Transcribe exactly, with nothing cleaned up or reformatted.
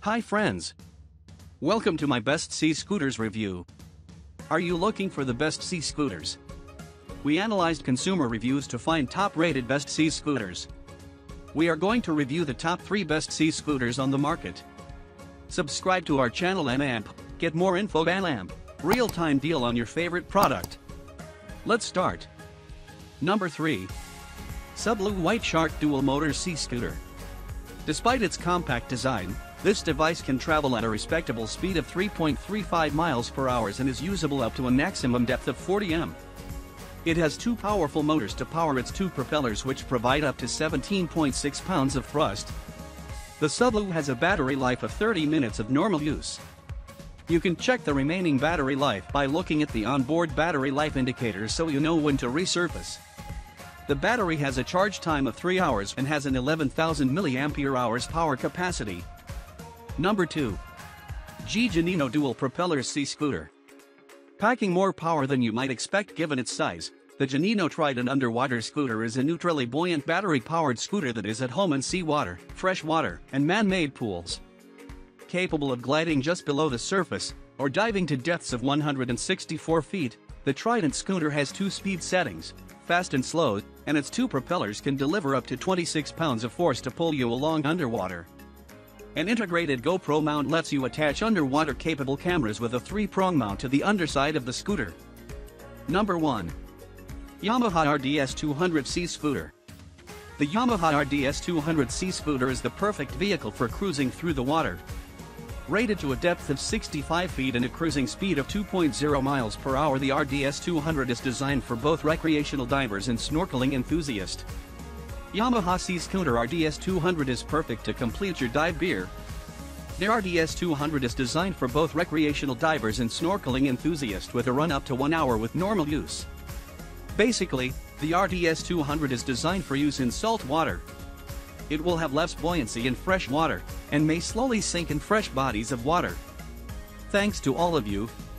Hi friends! Welcome to my Best C Scooters review. Are you looking for the best C scooters? We analyzed consumer reviews to find top-rated best C scooters. We are going to review the top three best C scooters on the market. Subscribe to our channel and A M P, get more info and A M P, real-time deal on your favorite product. Let's start. Number three. Sublu White Shark Dual Motor C Scooter. Despite its compact design, this device can travel at a respectable speed of three point three five miles per hour and is usable up to a maximum depth of forty meters. It has two powerful motors to power its two propellers, which provide up to seventeen point six pounds of thrust. The Sublu has a battery life of thirty minutes of normal use. You can check the remaining battery life by looking at the onboard battery life indicator so you know when to resurface. The battery has a charge time of three hours and has an eleven thousand milliamp hours power capacity. Number two. G Janino Dual Propeller C Scooter. Packing more power than you might expect given its size, the Janino Trident Underwater Scooter is a neutrally buoyant battery-powered scooter that is at home in seawater, fresh water, and man-made pools. Capable of gliding just below the surface, or diving to depths of one hundred sixty-four feet, the Trident scooter has two speed settings, fast and slow, and its two propellers can deliver up to twenty-six pounds of force to pull you along underwater. An integrated GoPro mount lets you attach underwater-capable cameras with a three-prong mount to the underside of the scooter. Number one. Yamaha R D S two hundred C Scooter. The Yamaha R D S two hundred C Scooter is the perfect vehicle for cruising through the water. Rated to a depth of sixty-five feet and a cruising speed of two point zero miles per hour, the R D S two hundred is designed for both recreational divers and snorkeling enthusiasts. Yamaha C Scooter R D S two hundred is perfect to complete your dive gear. The R D S two hundred is designed for both recreational divers and snorkeling enthusiasts with a run up to one hour with normal use. Basically, the R D S two hundred is designed for use in salt water. It will have less buoyancy in fresh water, and may slowly sink in fresh bodies of water. Thanks to all of you